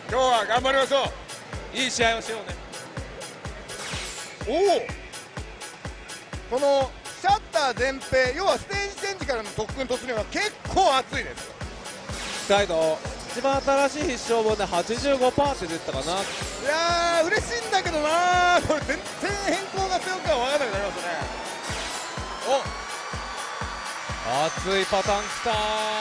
今日は頑張りましょう。 いい試合をしようね。 おお、このシャッター全平、要はステージチェンジからの特訓突入は結構熱いです。 サイド一番新しい必勝本で 85% って出てたかな。 いやー嬉しいんだけどなー、これ全然変更が強くは分からなくなりますね。 お、熱いパターンきた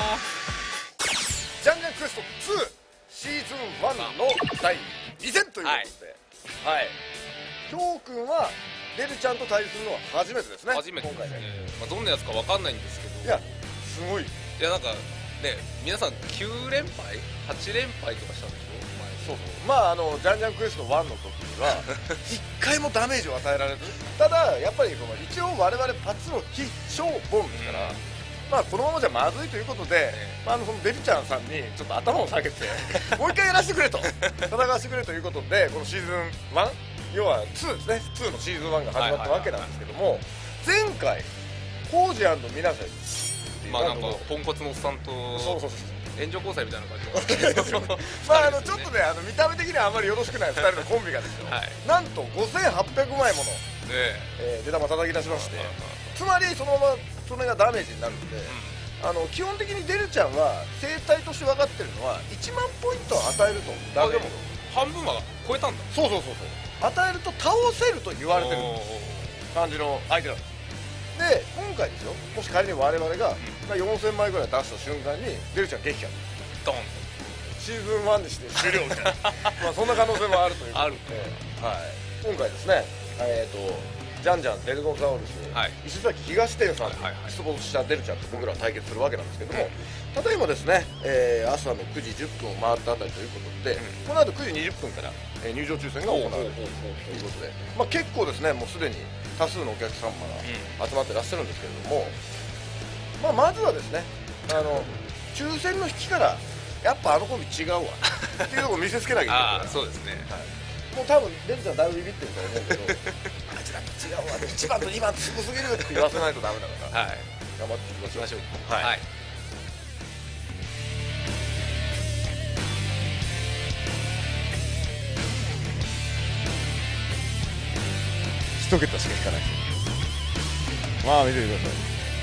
ジャンジャンクエスト2シーズン1の第2戦ということで、はい、きょうくんはデルちゃんと対峙するのは初めてですね。 初めてですね。 今回ね、 どんなやつかわかんないんですけど、 いやすごい、 いやなんかね、皆さん9連敗8連敗とかしたんでしょ。 そうそう、まあジャンジャンクエスト1の時には1回もダメージを与えられず、ただやっぱりその一応我々パツの必勝本ですから、まあこのままじゃまずいということで、そのデルちゃんさんにちょっと頭を下げてもう一回やらせてくれと戦わせてくれということで、このシーズン1、要は2ですね、2のシーズン1が始まったわけなんですけども、前回コージ&ミナセまあなんかポンコツのおっさんとそう援助交際みたいな感じでちょっとね見た目的にはあまりよろしくない2人のコンビがですよ、なんと5800枚もの出玉叩き出しまして、つまりそのままそれがダメージになるので、基本的にデルちゃんは生態として分かってるのは1万ポイントを与えるとダメージを半分は超えたんだ。 そう与えると倒せると言われてる感じの相手なんです。で今回ですよ、もし仮に我々が4000枚ぐらい出した瞬間にデルちゃん撃破ドンシーズン1にして終了みたいなまあそんな可能性もあるということで、今回ですね、ジャンジャンデルゴザウルス、石崎東店さんに出没したデルちゃんと僕らは対決するわけなんですけども、例えばですね、朝の9時10分を回ったあたりということで、この後9時20分から入場抽選が行われるということで、まあ結構ですね、もうすでに多数のお客様が集まってらっしゃるんですけれども、まあまずはですね、抽選の引きからやっぱコンビ違うわっていうところを見せつけなきゃいけない。 そうですね、 もう多分デルちゃんだいぶビビってると思うけどあいつらと違うわ、1番と2番ってすごすぎるって言わせないとダメだから、頑張っていきましょう。1桁しか引かない。まあ見ててください。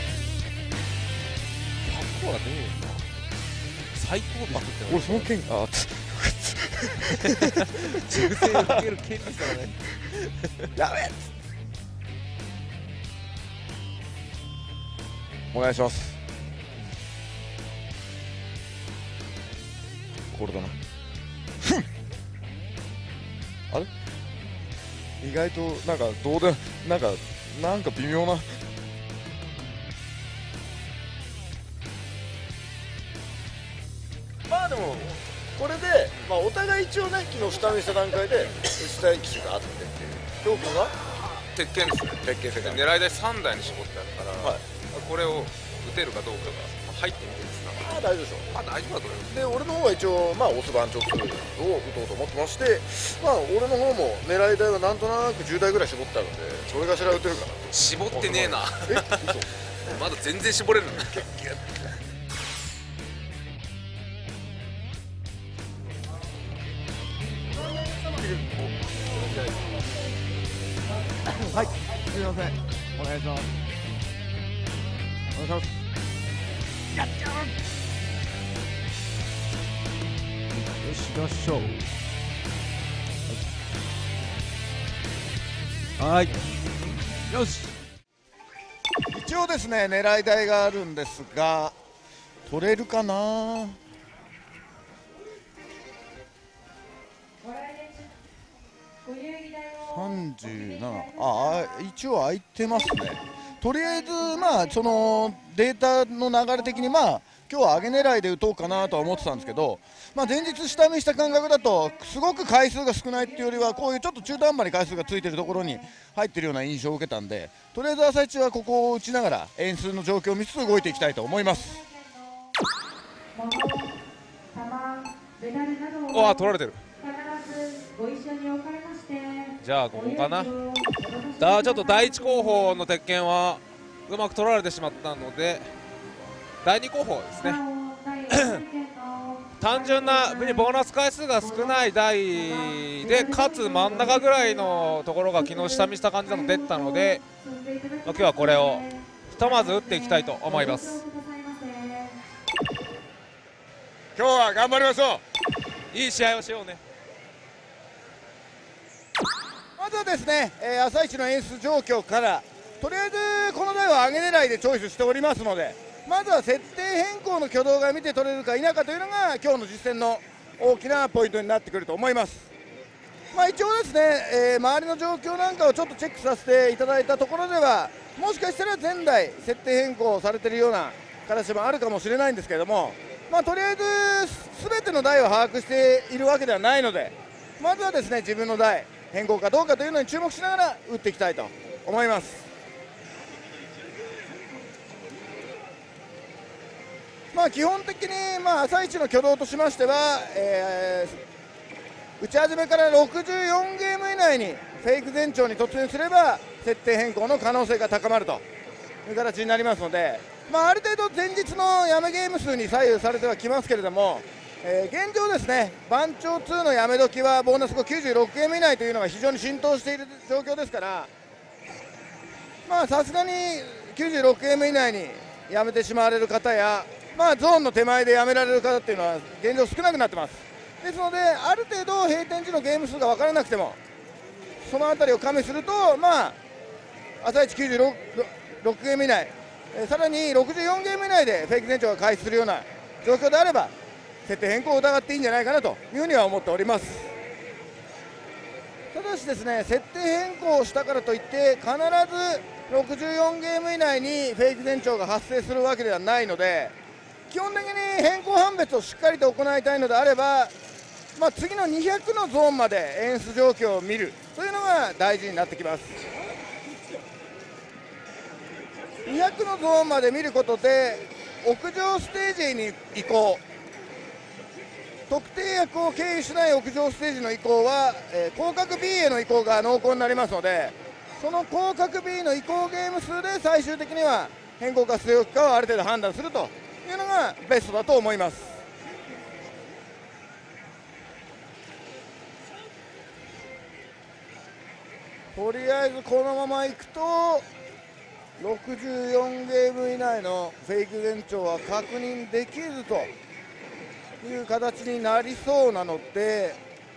100コーラ出るんだ。最高尾作ってる。 俺その剣銃声を受ける権利さがねやべえ、お願いします。これだな。あれ意外となんかどうでなんか微妙な。まあでもこれで、まあ、お互い一応ね昨日下見した段階で内田騎手があってっていう。京君は鉄拳ですね。 鉄拳世界狙い台3台に絞ってあるから、これを打てるかどうかが入ってみてですね。 大丈夫でしょ。 大丈夫だと思います。 で俺の方は一応オス番長2を打とうと思ってまして、俺の方も狙い台はなんとなく10台ぐらい絞ってあるんで、それがしら打てるかなと。 絞ってねえな。 嘘まだ全然絞れるの。 はい、すみません、お願いします。お願いします。やっちゃう。よし、行きましょう。はい。よし。一応ですね、狙い台があるんですが、取れるかな。37、一応空いてますね。とりあえずそのデータの流れ的に今日は上げ狙いで打とうかなとは思ってたんですけど、前日下見した感覚だとすごく回数が少ないっていうよりは、こういうちょっと中途半端に回数がついてるところに入ってるような印象を受けたんで、とりあえず朝一はここを打ちながら円数の状況を見つつ動いていきたいと思います。 お、取られてる。じゃあここかな。ちょっと第1候補の鉄拳はうまく取られてしまったので、第2候補ですね単純なボーナス回数が少ない台でかつ真ん中ぐらいのところが昨日下見した感じだと出たので、今日はこれをひとまず打っていきたいと思います。 今日は頑張りましょう。いい試合をしようね。 まずはですね、朝一の演出状況からとりあえずこの台は上げ狙いでチョイスしておりますので、まずは設定変更の挙動が見て取れるか否かというのが今日の実践の大きなポイントになってくると思います。一応ですね、周りの状況なんかをちょっとチェックさせていただいたところでは、もしかしたら前台設定変更されているような形もあるかもしれないんですけれども、とりあえず全ての台を把握しているわけではないので、まずはですね自分の台変更かどうかというのに注目しながら打っていきたいと思います。基本的に朝一の挙動としましては、打ち始めから64ゲーム以内にフェイク前兆に突入すれば設定変更の可能性が高まるという形になりますので、ある程度前日のやめゲーム数に左右されてはきますけれども、現状ですね番長2のやめ時はボーナス後96ゲーム以内というのが非常に浸透している状況ですから、さすがに96ゲーム以内にやめてしまわれる方や、ゾーンの手前でやめられる方っていうのは現状少なくなってます。ですのである程度閉店時のゲーム数が分からなくてもその辺りを加味すると、朝一96ゲーム以内、さらに64ゲーム以内でフェイク前兆が開始するような状況であれば設定変更を疑っていいんじゃないかなというふうには思っております。ただしですね設定変更をしたからといって必ず64ゲーム以内にフェイク前兆が発生するわけではないので、基本的に変更判別をしっかりと行いたいのであれば、次の200のゾーンまで演出状況を見るというのが大事になってきます。200のゾーンまで見ることで屋上ステージに移行、特定役を経由しない屋上ステージの移行は、広角 B への移行が濃厚になりますので、その広角 B の移行ゲーム数で最終的には変更か据え置きかをある程度判断するというのがベストだと思います。とりあえずこのままいくと64ゲーム以内のフェイク前兆は確認できずという形になりそうなので、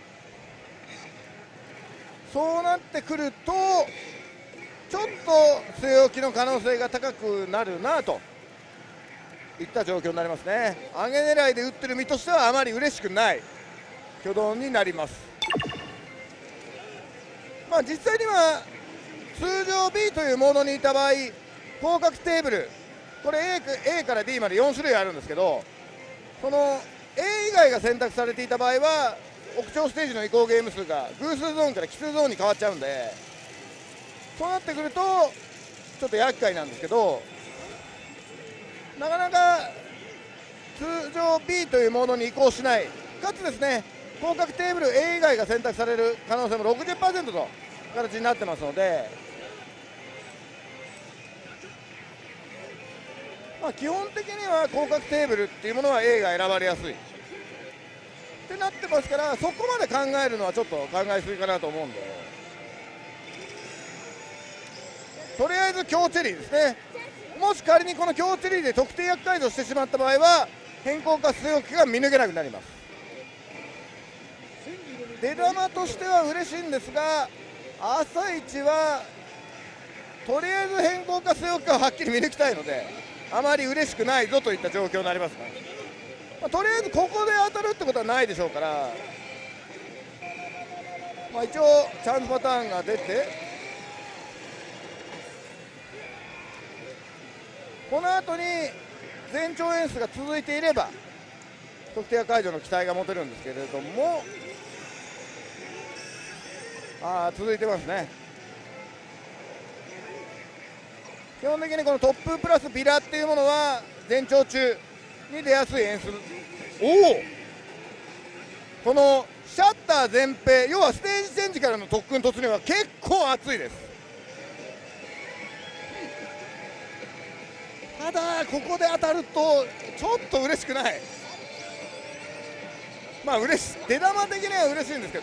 そうなってくるとちょっと据え置きの可能性が高くなるなといった状況になりますね。上げ狙いで打ってる身としてはあまり嬉しくない挙動になります。実際には通常 B というモードにいた場合広角テーブル、これ A から D まで4種類あるんですけど、その A 以外が選択されていた場合は屋上ステージの移行ゲーム数が偶数ゾーンから奇数ゾーンに変わっちゃうんで、そうなってくるとちょっと厄介なんですけど、なかなか通常 B というモードに移行しない、かつですね広角テーブル A 以外が選択される可能性も 60% と形になってますので、基本的には広角テーブルっていうものは A が選ばれやすいってなってますから、そこまで考えるのはちょっと考えすぎかなと思うんで、とりあえず強チェリーですね。もし仮にこの強チェリーで特定役解除してしまった場合は変更か据え置きが見抜けなくなります。出玉としては嬉しいんですが、朝一はとりあえず変更か据え置きかをはっきり見抜きたいのであまり嬉しくないぞといった状況になりますね。とりあえずここで当たるってことはないでしょうから、一応チャンスパターンが出て、この後に前兆演出が続いていれば特定解除の期待が持てるんですけれども、続いてますね。基本的にこのトッププラスビラっていうものは前兆中に出やすい演出。このシャッター前平、要はステージチェンジからの特訓突入は結構熱いです。ただここで当たるとちょっと嬉しくない。 まあ出玉的には嬉しいんですけど、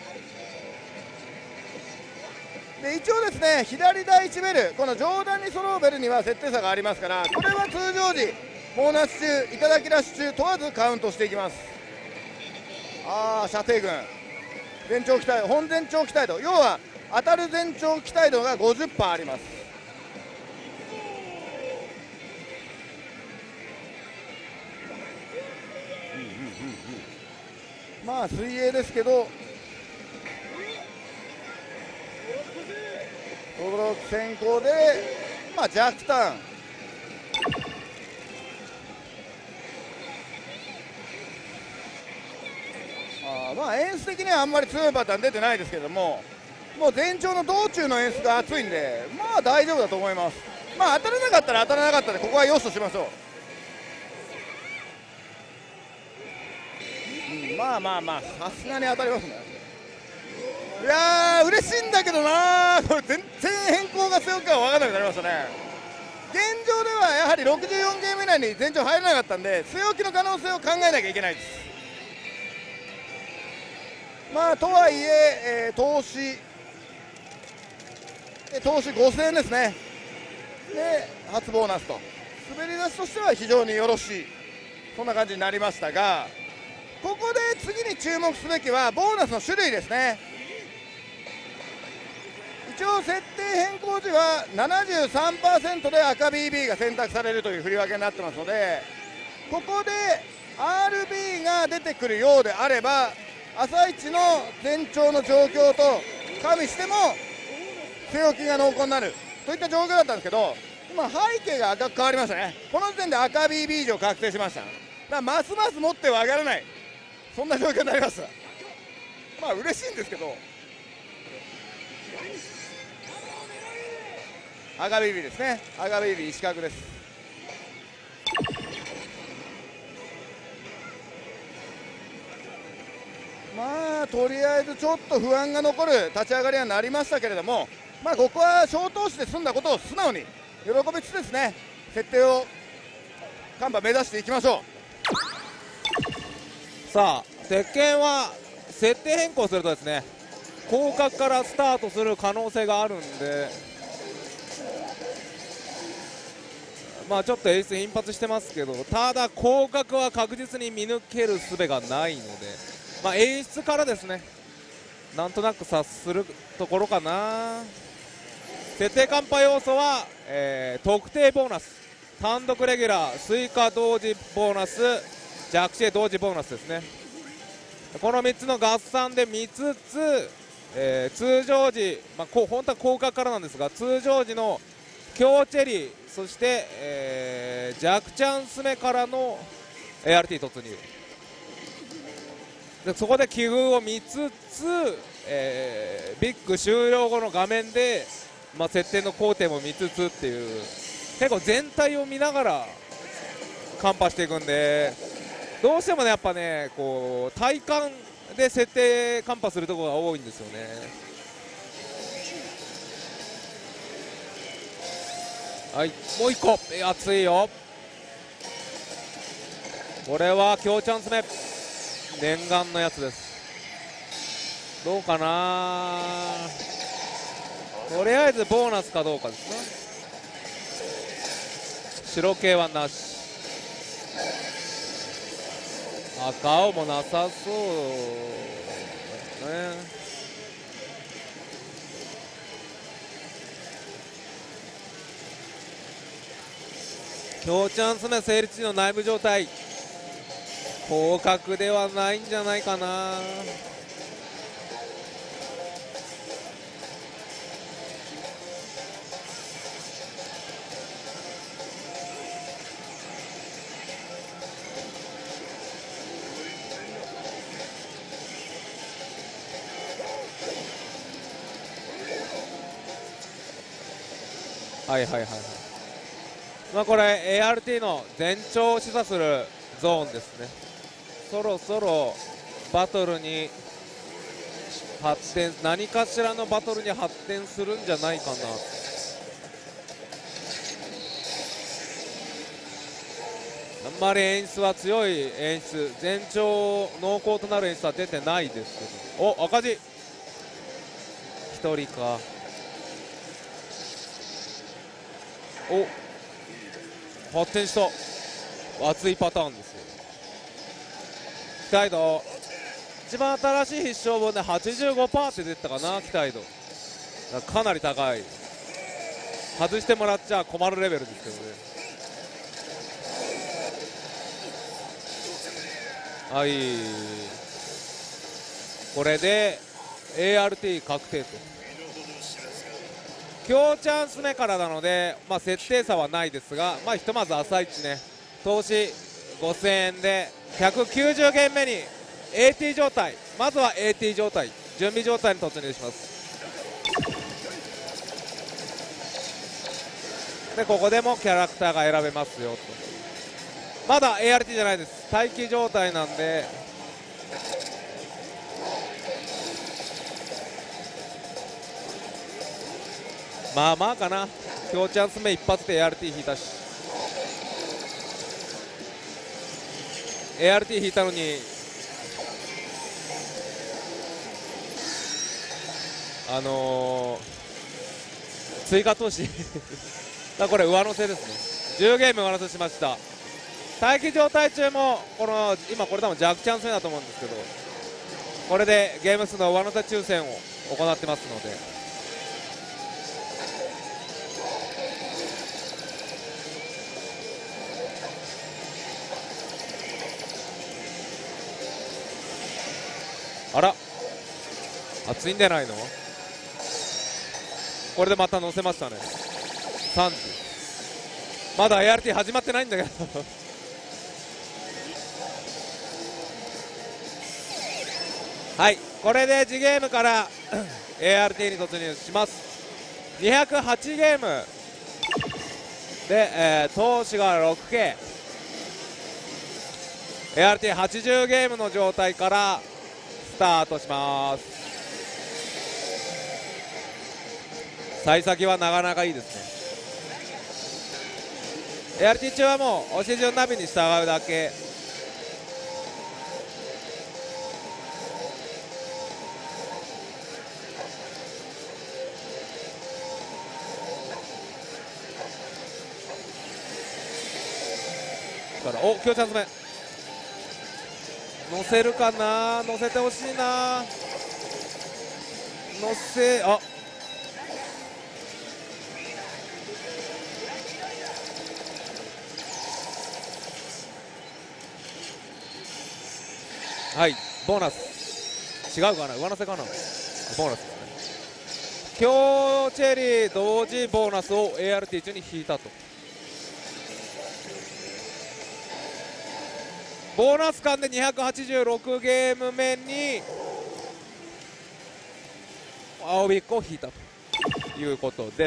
で一応ですね、左第1ベル、この上段に揃うベルには設定差がありますから、これは通常時ボーナス中、頂きラッシュ中問わずカウントしていきます。射程群、全長期待、本全長期待度、要は当たる全長期待度が 50% あります。まあ水泳ですけど、驚き先行で、まあ、弱ターン、まあ演出的にはあんまり強いパターン出てないですけども、もう全長の道中の演出が熱いんで、まあ大丈夫だと思います。まあ当たらなかったら当たらなかったで、ここはよしとしましょう。まあさすがに当たりますね。いやー嬉しいんだけどなー、これ全然変更が強くか分からなくなりましたね。現状ではやはり64ゲーム以内に全長入らなかったんで、据え置きの可能性を考えなきゃいけないです。まあとはいえ、投資5000円ですね。で初ボーナスと、滑り出しとしては非常によろしい、そんな感じになりましたが、ここで次に注目すべきはボーナスの種類ですね。一応設定変更時は 73% で赤 BB が選択されるという振り分けになってますので、ここで RB が出てくるようであれば、朝一の全長の状況と加味しても据え置きが濃厚になるといった状況だったんですけど、今背景が赤く変わりましたね。この時点で赤 BB 以上確定しました。だからますます持っては上がらない、そんな状況になりました。まあ嬉しいんですけど、赤 BB ですね。赤 BB 四角です。まあとりあえずちょっと不安が残る立ち上がりはなりましたけれども、まあここは小投資で済んだことを素直に喜びつつですね、設定をカンパ目指していきましょう。さあ鉄拳は設定変更するとですね、広角からスタートする可能性があるんで、まあちょっと演出頻発してますけど、ただ広角は確実に見抜ける術がないので、まあ演出からですね、なんとなく察するところかな。設定カンパ要素は、特定ボーナス、単独レギュラー、追加同時ボーナス、弱視同時ボーナスですね。この3つの合算で見つつ、通常時、まあ、本当は広角からなんですが、通常時の強チェリー、そして、弱チャンス目からの ART 突入で、そこで奇遇を見つつ、ビッグ終了後の画面で、まあ、設定の工程も見つつっていう、結構全体を見ながらカンパしていくんで、どうしてもねやっぱねこう体感で設定カンパするところが多いんですよね。はい、もう1個熱いよ。これは強チャンス目、念願のやつです。どうかな、とりあえずボーナスかどうかですね。白系はなし、赤青もなさそうですね。強チャンス目成立時の内部状態、広角ではないんじゃないかな。はいはいはいはい。まあこれ ART の全長を示唆するゾーンですね。そろそろバトルに発展、何かしらのバトルに発展するんじゃないかな。 あんまり演出は強い演出、前兆濃厚となる演出は出てないですけど、お赤字1人か。お発展した、熱いパターンですよ。期待度一番新しい必勝分で 85% って出てたかな、期待度かなり高い。外してもらっちゃ困るレベルですけどね。はい、これで ART 確定と。今日チャンス目からなので、設定差はないですが、ひとまず朝一ね、投資5000円で190ゲーム目に AT 状態、まずは AT 状態、準備状態に突入します。でここでもキャラクターが選べますよと。まだ ART じゃないです、待機状態なんで、まあまあかな。今日チャンス目一発で ART 引いたし、 ART 引いたのに追加投資これ上乗せですね。10ゲーム上乗せしました。待機状態中も今これ多分弱チャンス目だと思うんですけど、これでゲーム数の上乗せ抽選を行ってますので、あら熱いんじゃないの。これでまた乗せましたね。30、まだ ART 始まってないんだけどはい、これで次ゲームから ART に突入します。208ゲームで、投資が 6K、 ART80 ゲームの状態からスタートします。幸先はなかなかいいですね。 ART 中はもう押し順ナビに従うだけ。お、今日チャンス目乗せるかな、乗せてほしいな、乗せ、あ、はい、ボーナス違うかな、上乗せかな、ボーナスですね。今日チェリー同時ボーナスを ART 中に引いたと。ボーナス間で286ゲーム目に青ビッグを引いたということです。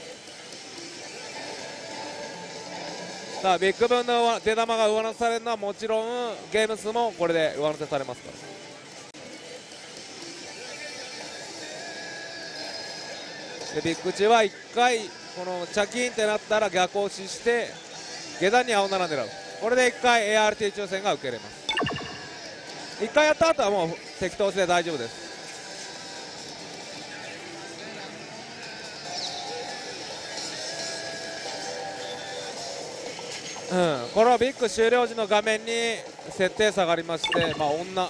さあビッグ分の出玉が上乗せされるのはもちろんゲーム数もこれで上乗せされますから。でビッグ中は1回このチャキンってなったら逆押しして下段に青7狙う。これで1回 ART 抽選が受けれます。1回やった後はもう適当性で大丈夫です。このビッグ終了時の画面に設定差がありまして、女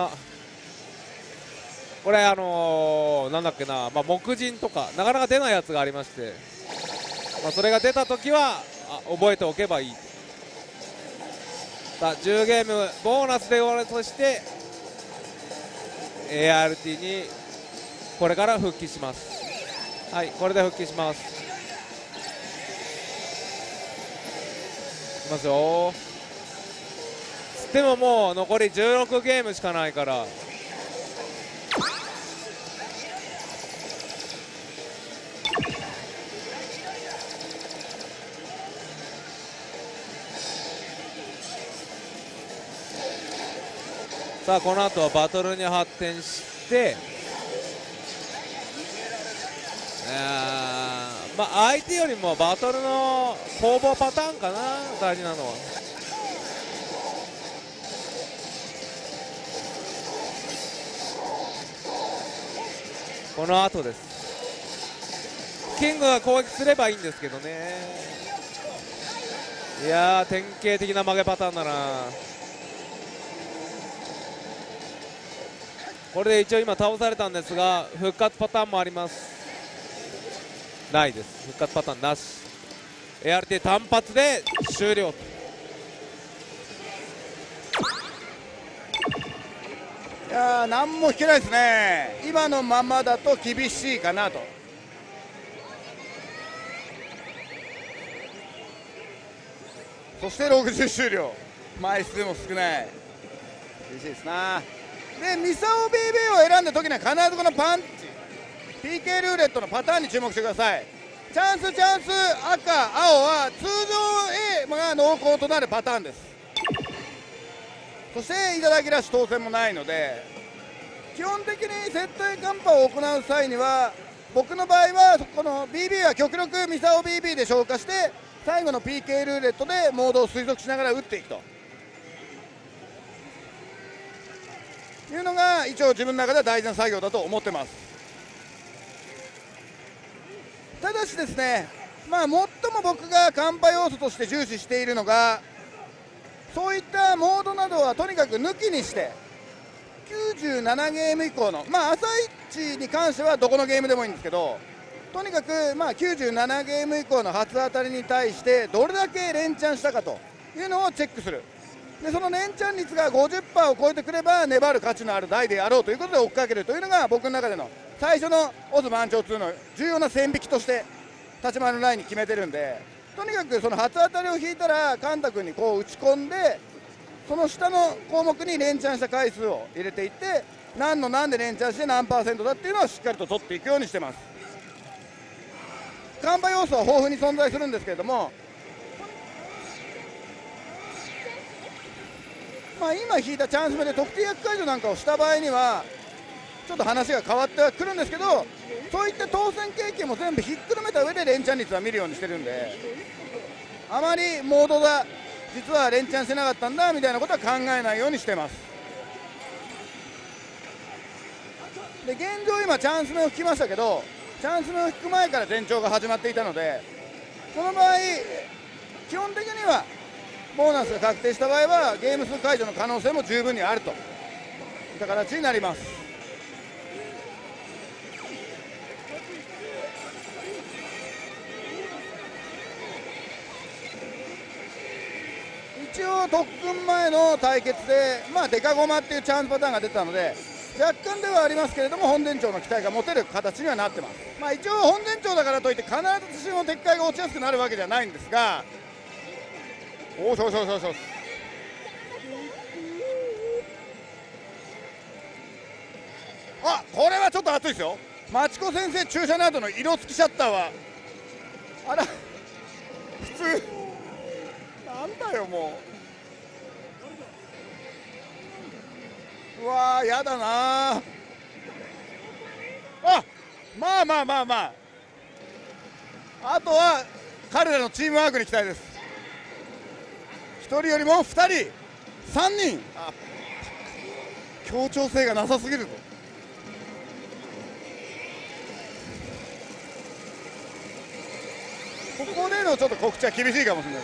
これなんだっけな、木人とかなかなか出ないやつがありまして、それが出た時は覚えておけばいい。さあ10ゲームボーナスで終わるとして ART にこれから復帰します。はい、これで復帰します。いきますよ。つってももう残り16ゲームしかないから、さあこの後はバトルに発展して、相手よりもバトルの攻防パターンかな、大事なのは。 この後です。キングが攻撃すればいいんですけどね。いやー、典型的な負けパターンだな。これで一応今倒されたんですが、復活パターンもあります。ないです。復活パターンなし。ART 単発で終了。 いやー、何も引けないですね。今のままだと厳しいかなと。そして60終了、枚数も少ない、厳しいですな。でミサオ BB を選んだ時には必ずこのパンチ PK ルーレットのパターンに注目してください。チャンスチャンス赤青は通常 A が濃厚となるパターンです。そしていただきラッシュ当選もないので、基本的に接待カンパを行う際には、僕の場合はこの BB は極力ミサオ BB で消化して、最後の PK ルーレットでモードを推測しながら打っていくというのが一応自分の中では大事な作業だと思ってます。ただしですね、最も僕がカンパ要素として重視しているのが、そういったモードなどはとにかく抜きにして97ゲーム以降の、朝一に関してはどこのゲームでもいいんですけど、とにかく97ゲーム以降の初当たりに対してどれだけ連チャンしたかというのをチェックする。でその連チャン率が 50% を超えてくれば粘る価値のある台であろうということで追っかけるというのが僕の中での最初のオズ満潮2の重要な線引きとして立ち回りのラインに決めてるんで、とにかくその初当たりを引いたらカンタ君にこう打ち込んで、その下の項目に連チャンした回数を入れていって、何で連チャンして何%だっていうのをしっかりと取っていくようにしてます。カンパ要素は豊富に存在するんですけれども、今引いたチャンス目で特定役解除なんかをした場合にはちょっと話が変わってはくるんですけど、そういった当選経験も全部ひっくるめた上で連チャン率は見るようにしてるんで、あまりモードが実は連チャンしてなかったんだみたいなことは考えないようにしてます。で現状今チャンス目を引きましたけど、チャンス目を引く前から前兆が始まっていたので、この場合基本的にはボーナスが確定した場合はゲーム数解除の可能性も十分にあるといった形になります。一応特訓前の対決でデカゴマっていうチャンスパターンが出たので、若干ではありますけれども本店長の期待が持てる形にはなってます。一応本店長だからといって必ず自信の撤回が落ちやすくなるわけじゃないんですが、おしょしょしょしょ、これはちょっと熱いですよ。マチコ先生注射の後の色付きシャッターはあら普通なんだよもう。うわーやだなー。あとは彼らのチームワークに期待です。1人よりも2人3人協調性がなさすぎるぞ。ここでのちょっと告知は厳しいかもしれない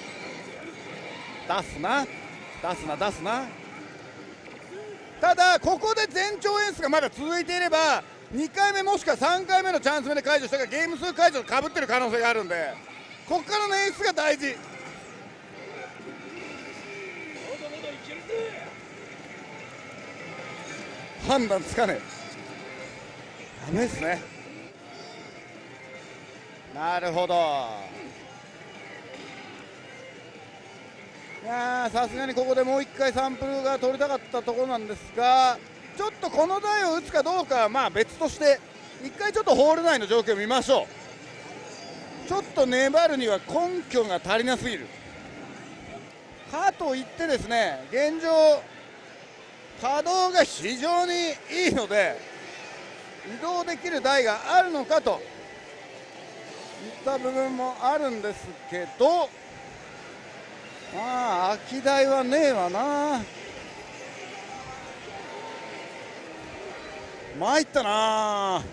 です。出すな。ただここで前兆演出がまだ続いていれば2回目もしくは3回目のチャンス目で解除したがゲーム数解除とかぶってる可能性があるんで、ここからの演出が大事。判断つかねえ、ダメですね。なるほど。いやさすがにここでもう1回サンプルが取りたかったところなんですが、ちょっとこの台を打つかどうかは別として1回ちょっとホール内の状況を見ましょう。ちょっと粘るには根拠が足りなすぎるかといってですね、現状稼働が非常にいいので移動できる台があるのかといった部分もあるんですけど、空き台はねえわな。 参ったな。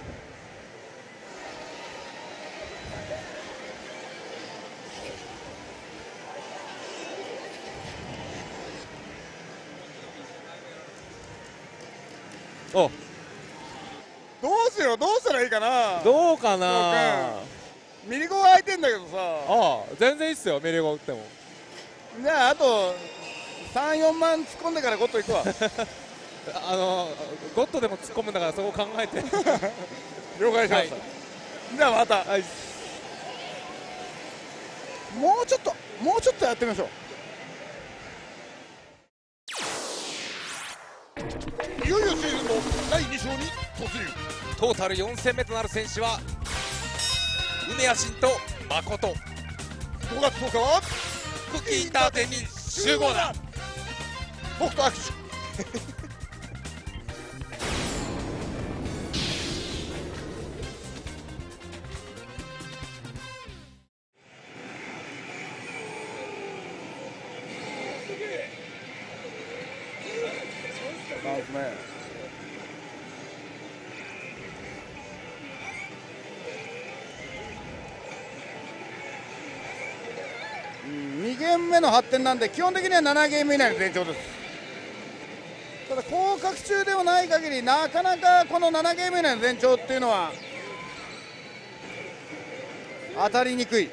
お、 どうしよう、どうしたらいいかな。 どうかな。 ミリゴは空いてんだけどさ。 ああ、全然いいっすよ、ミリゴ打っても。 じゃああと3、4万突っ込んでからゴッド行くわ。 ゴッドでも突っ込むんだから、そこ考えて。 了解しました、はい、じゃあまた、はい、もうちょっとやってみましょう。いよいよシーズンの第2章に突入。 トータル4戦目となる選手は梅谷真と誠。 5月10日はクッキーインター店に集合だ。 僕と握手。2ゲーム目の発展なんで基本的には7ゲーム以内の前兆です。ただ降格中でもない限りなかなかこの7ゲーム以内の前兆っていうのは当たりにくい。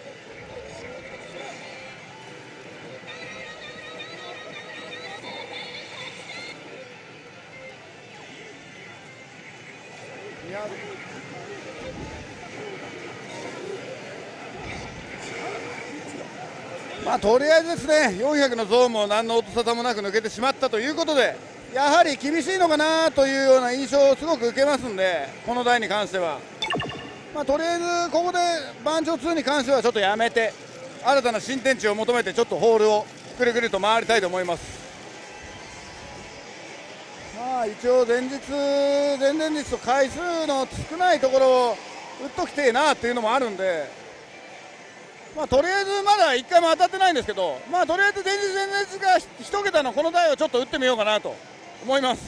まあとりあえずですね、400のゾーンも何の音沙汰もなく抜けてしまったということで、やはり厳しいのかなというような印象をすごく受けますんで、この台に関しては、まあ、とりあえずここで番長2に関してはちょっとやめて、新たな新天地を求めてちょっとホールをくるくると回りたいと思います。まあ一応前々日と回数の少ないところを打っときてえなっていうのもあるんで、まあとりあえずまだ1回も当たってないんですけど、まあとりあえず前日が1桁のこの台をちょっと打ってみようかなと思います。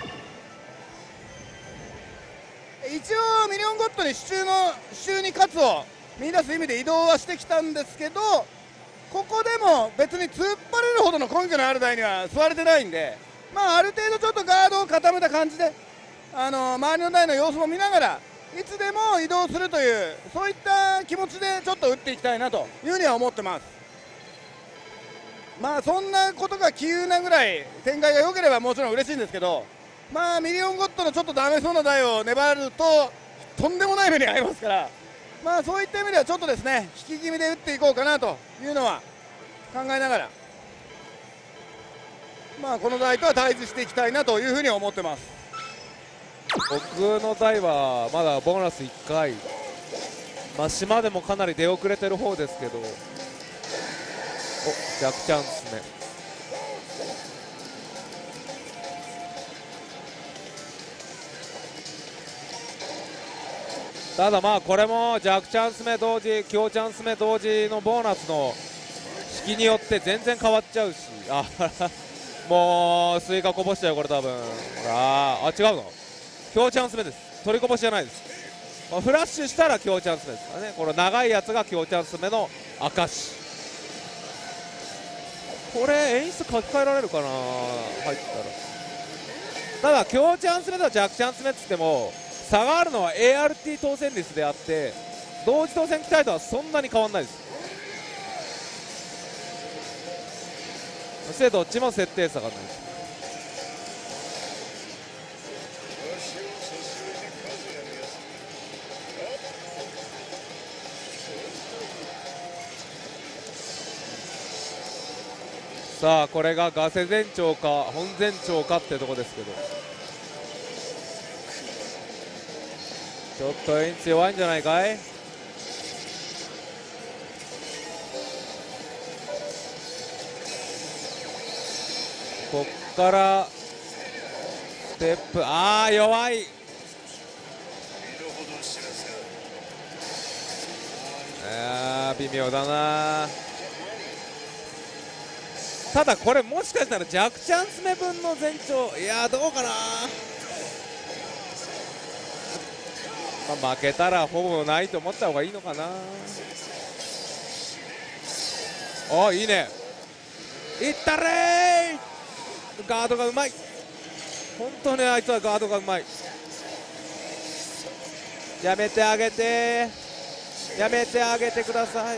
一応ミリオンゴッドに手中に勝つを見出す意味で移動はしてきたんですけど、ここでも別に突っ張れるほどの根拠のある台には座れてないんで、まあある程度ちょっとガードを固めた感じで、周りの台の様子も見ながらいつでも移動するという、そういった気持ちでちょっと打っていきたいなというふうには思ってます。まあそんなことが急なぐらい展開が良ければもちろん嬉しいんですけど、まあミリオンゴッドのちょっとダメそうな台を粘るととんでもない目に遭いますから、まあそういった意味ではちょっとですね、引き気味で打っていこうかなというのは考えながら、まあこの台とは対峙していきたいなというふうに思ってます。 僕の台はまだボーナス1回、まあ、島でもかなり出遅れてる方ですけど、弱チャンスね。ただまあこれも弱チャンス目同時、強チャンス目同時のボーナスの式によって全然変わっちゃうし、もうスイカこぼしちゃうこれ多分。違うの、強チャンス目です。取りこぼしじゃないです。フラッシュしたら強チャンス目ですからね。この長いやつが強チャンス目の証。これ演出書き換えられるかな、入ったら。ただ強チャンス目と弱チャンス目っつっても差があるのは ART 当選率であって、同時当選期待とはそんなに変わらないです。そしてどっちも設定差がないです。さあこれがガセ前兆か本前兆かってとこですけど、ちょっと演出弱いんじゃないかい。こっからステップ、弱い。微妙だな。ただこれもしかしたら弱チャンス目分の前兆、いやどうかな。 まあ、負けたらほぼないと思った方がいいのかな。あ、いいね、いったれー。ガードがうまい、本当にあいつはガードがうまい。やめてあげて、やめてあげてください。い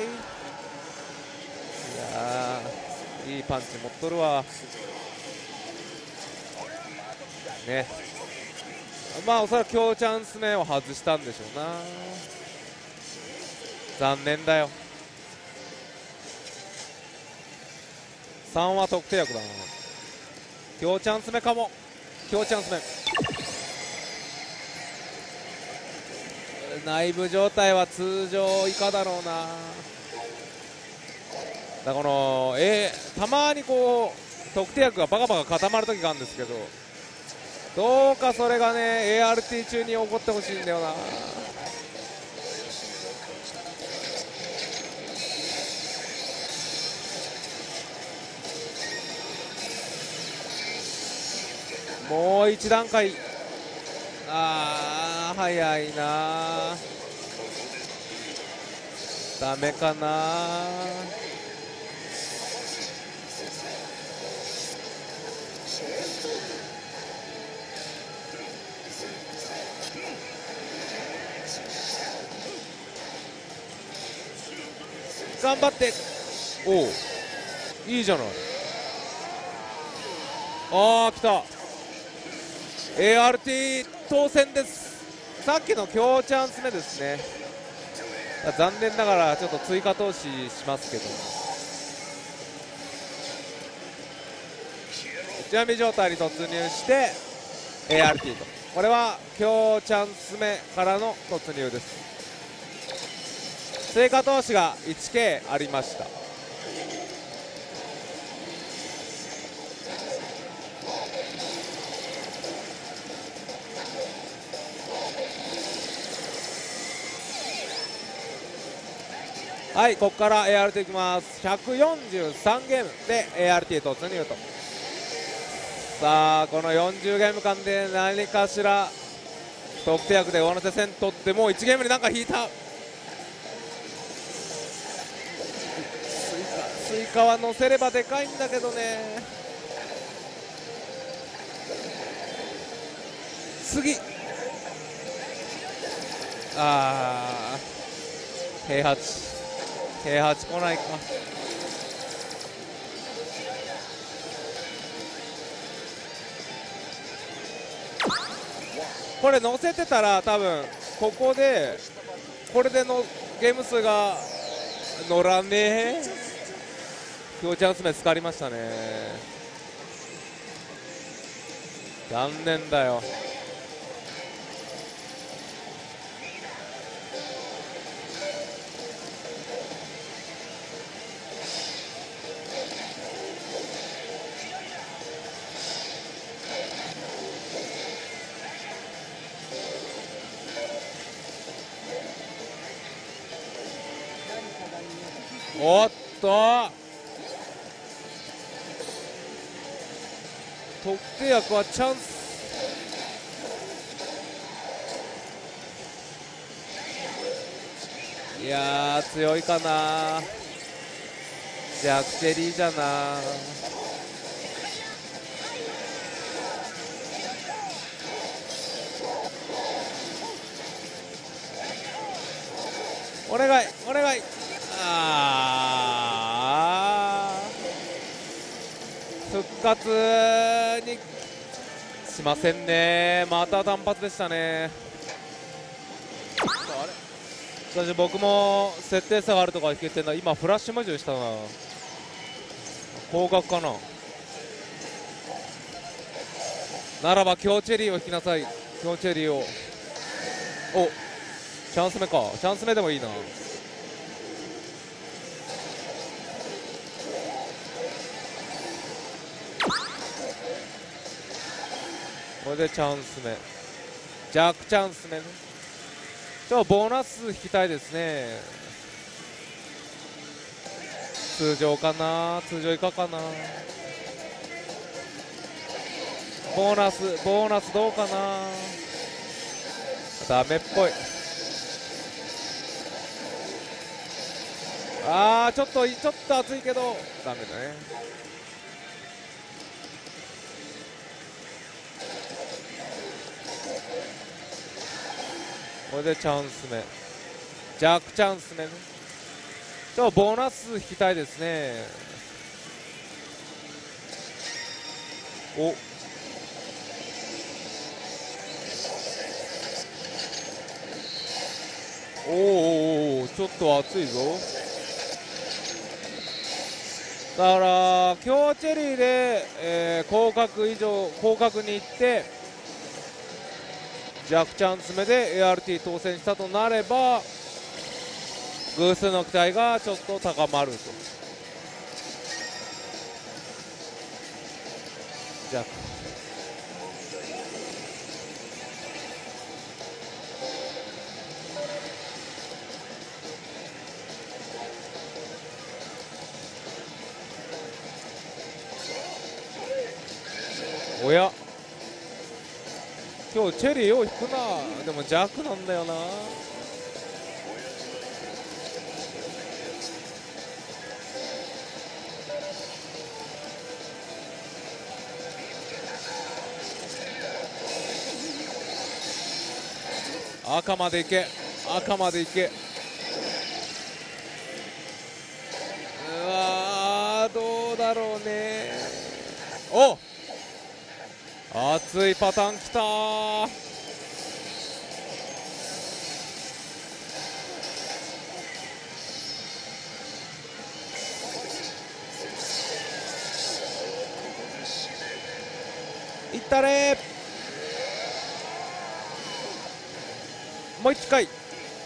やー、いいパンチ持っとるわね。まあおそらく今日チャンス目を外したんでしょうな。残念だよ。3は特定薬だな。今日チャンス目かも。今日チャンス目、内部状態は通常以下だろうな。だからこのたまにこう特定薬がバカバカ固まる時があるんですけど、どうかそれがね ART 中に起こってほしいんだよな。もう一段階、早いな、ダメかな。頑張って、おお、いいじゃない。ああ、来た、ART 当選です。さっきの強チャンス目ですね。残念ながらちょっと追加投資しますけど、打ち網状態に突入して ART と、これは強チャンス目からの突入です。追加投資が 1K ありました。はい、ここから ART いきます。143ゲームで ART 突入と。さあこの40ゲーム間で何かしら得点役で上乗せ戦取って、もう1ゲームになんか引いた。追加は乗せればでかいんだけどね。次、平八来ないか。これ乗せてたら多分ここでこれでのゲーム数が乗らねえ。今日チャンス目つかりましたね。残念だよ。おっと、特定役はチャンス。いやー強いかな。ジャック・チェリーじゃな。お願いお願い。復活にしませんね。また単発でしたね。しかし僕も設定差があるとか聞いてんだ。今フラッシュ矛盾したな。高額かな。ならば強チェリーを引きなさい。強チェリーを。お、チャンス目か。チャンス目でもいいな。これでチャンス目、弱チャンス目ね。ボーナス引きたいですね。通常かな、通常以下かな。ボーナスどうかな。ダメっぽい。 ちょっと熱いけどダメだね。これでチャンス目、弱チャンス目ね。ボーナス引きたいですね。おちょっと熱いぞ。だから今日チェリーで、広角に行って弱チャンス目で ART 当選したとなれば偶数の期待がちょっと高まると。弱おや今日チェリーよう引くな。でも弱なんだよな。赤まで行け、赤まで行け。うわーどうだろうね。お熱いパターンきたー。いったれー。もう一回。い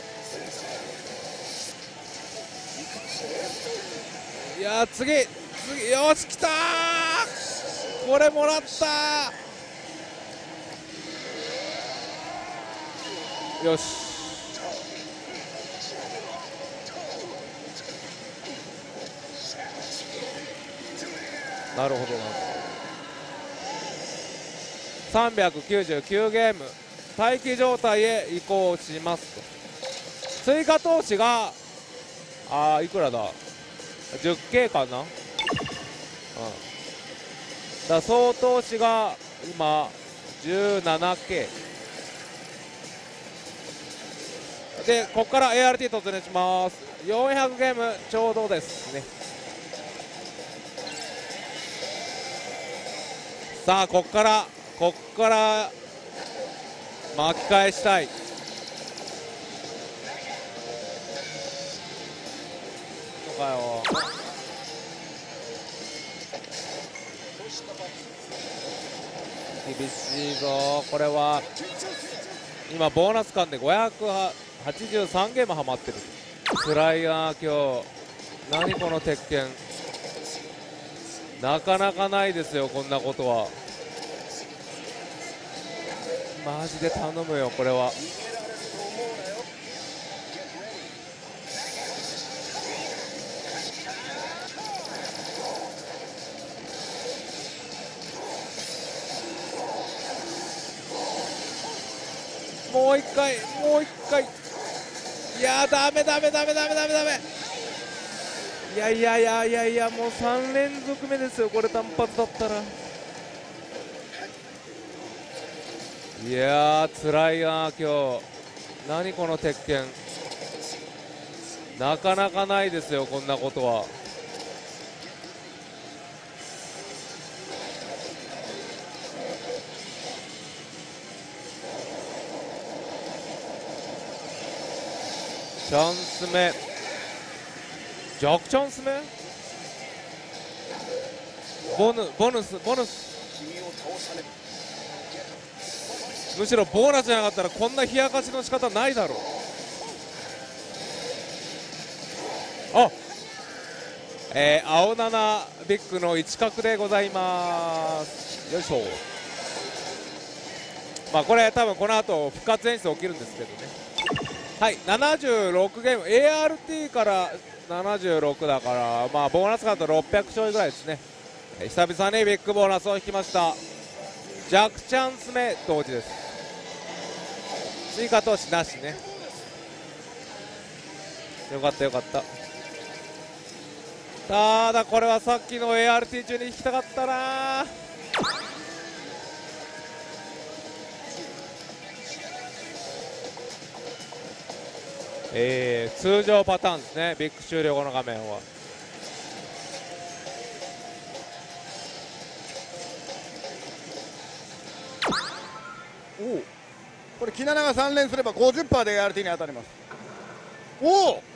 や次よしきたー。これもらったー。よしなるほどな。399ゲーム待機状態へ移行しますと。追加投資がいくらだ 10K かな。だ総投資が今 17Kで、ここから ART 突入します。400ゲームちょうどですね。さあここから巻き返したい。のかよ。厳しいぞこれは。今ボーナス間で583ゲームハマってる。辛いな今日。何この鉄拳。なかなかないですよこんなことは。マジで頼むよこれは。もう一回。いやダメ。いやもう3連続目ですよこれ単発だったら。いや辛いな今日。何この鉄拳。なかなかないですよこんなことは。チャンス目弱チャンス目ボヌスむしろボーナスじゃなかったらこんな冷やかしの仕方ないだろう。青7ビッグの1角でございます。よいしょ。まあこれ多分この後復活演出起きるんですけどね。はい76ゲーム ART から76だから、まあボーナスカード600ちょいぐらいですね。久々にビッグボーナスを引きました。弱チャンス目同時です。追加投資なしね。よかった。 ただこれはさっきの ART 中に引きたかったな。通常パターンですね、ビッグ終了後の画面は。 おお、これキナナが3連すれば 50% で ART に当たります。おお、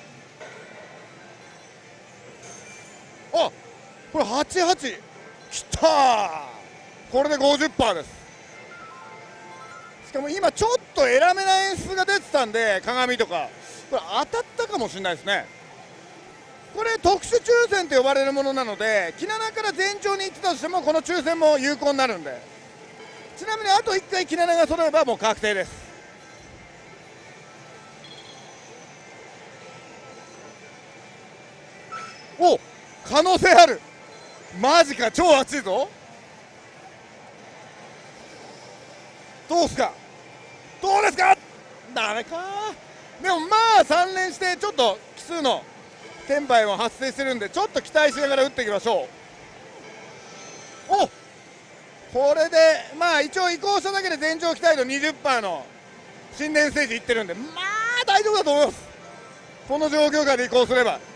あ、これ88きたー。これで 50% です。しかも今ちょっとエラめな演出が出てたんで、鏡とかこれ当たったかもしれないですね。これ特殊抽選と呼ばれるものなので、キナナから前兆に行ってたとしてもこの抽選も有効になるんで、ちなみにあと1回キナナが揃えばもう確定です。お、可能性ある。マジか、超熱いぞ。どうすか、どうですか。ダメか。でもまあ3連してちょっと奇数の転売も発生してるんで、ちょっと期待しながら打っていきましょう。お、これでまあ一応移行しただけで全長期待度 20% の新年ステージいってるんで、まあ大丈夫だと思います。この状況下で移行すれば。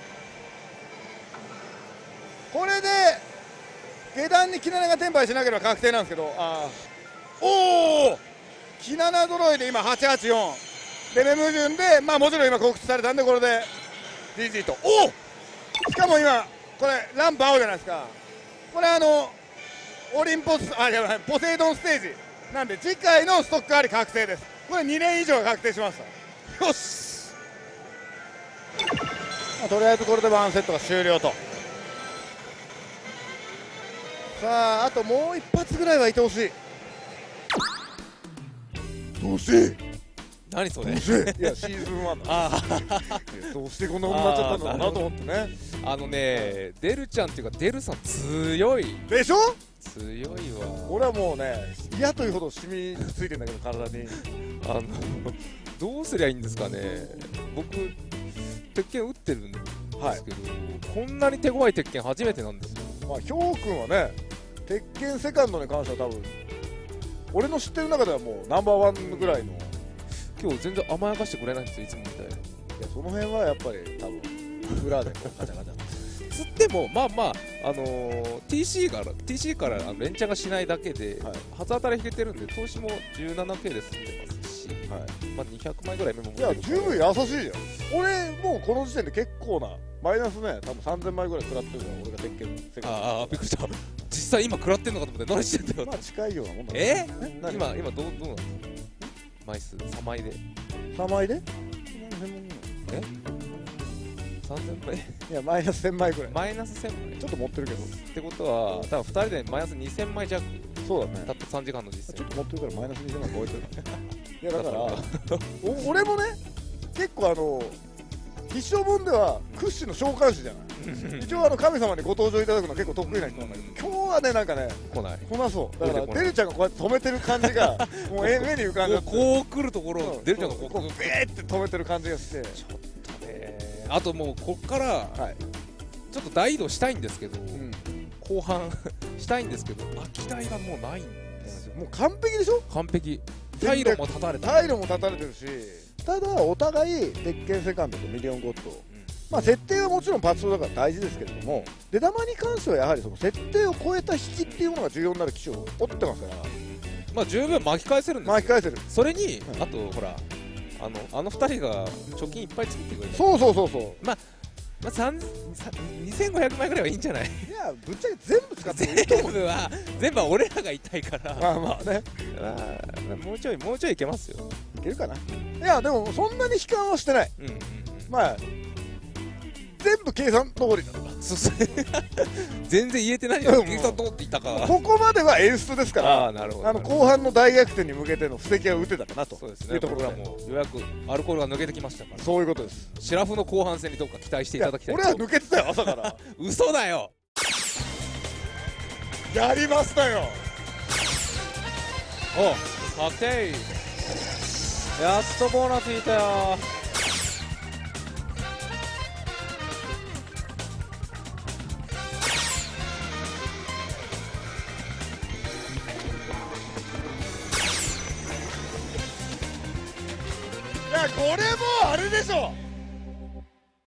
これで下段にキナナが転売しなければ確定なんですけど、おお、キナナ揃いで今884で目矛盾で、まあもちろん今告知されたんでこれで GG と。おお、しかも今これランプ青じゃないですか。これオリンポス、やばい、ポセイドンステージなんで次回のストックあり確定です。これ2年以上確定しました。よし、とりあえずこれでワンセットが終了と。さああともう一発ぐらいはいてほしい。どうして何それ。 どうしていやシーズン1だ。どうしてこんなことになっちゃったんだろうなと思ってね。 デルちゃんっていうかデルさん強いでしょ。 強いわ。 俺はもうね、嫌というほど染みついてんだけど体に。 どうすりゃいいんですかね。僕鉄拳打ってるんですけど、こんなに手強い鉄拳初めてなんですよ。 まあヒョウ君はね、鉄拳セカンドに関しては多分俺の知ってる中ではもうナンバーワンぐらいの。 今日全然甘やかしてくれないんですよ、いつもみたいに。いや、 その辺はやっぱり多分裏でこうガチャガチャつってもまあまあ、TC から連チャンがしないだけで、初当たり引けてるんで投資も 17K で済んでますし、まあ、200枚ぐらいメモ持ってる。 いや十分優しいじゃん。俺もうこの時点で結構なマイナスね、多分3000枚ぐらい食らってるじゃん、俺が鉄拳セカンド。 びっくりした。実際今食らってんのかと思って何してんだよ。 まあ近いようなもんだね。今どうなんですか枚数3枚で 3枚で 3000枚。 いやマイナス1000枚ぐらい。 マイナス1000枚ちょっと持ってるけど。 ってことは多分2人でマイナス2000枚弱。 そうだね。 たった3時間の実践。 ちょっと持ってるからマイナス2000枚超えてる。いやだから俺もね結構必勝本では屈指の召喚師じゃない。一応神様にご登場いただくの結構得意な人なんだけど、今日はねなんかね来なそうだから。デルちゃんがこうやって止めてる感じがもう目に浮かんじゃって、 こう来るところをデルちゃんがこうベーって止めてる感じがして、 ちょっとね。あともうこっからちょっと大移動したいんですけど、後半したいんですけど空き台がもうないんですよ。 もう完璧でしょ。 完璧。タイロも立たれた。 タイロも立たれてるし、ただお互い鉄拳セカンドとミリオンゴッド、まあ設定はもちろんパズルだから大事ですけれども、出玉に関してはやはりその設定を超えた引きっていうものが重要になる機種を追ってますから、 まあ十分巻き返せるんですよ。 巻き返せる。 それにあとほらあの2人が貯金いっぱい作ってくれる。 そう。 まあ2500枚ぐらいはいいんじゃない。 いやぶっちゃけ全部使ってもいいと思う。 全部は俺らが痛いから。 まあね、 もうちょいいけますよ。 いけるかな。いやでもそんなに悲観はしてない。まあ全部計算通りだから。 全然言えてないじゃん。計算通っていたか。 ここまでは演出ですから、後半の大逆転に向けての布石は打てたかなというところが、もうようやくアルコールが抜けてきましたから。 そういうことです。 シラフの後半戦にどうか期待していただきたい。 俺は抜けてたよ朝から。 嘘だよ。 やりましたよ。 お、確定。やっとボーナスいたよ。 やこれもうあれでしょ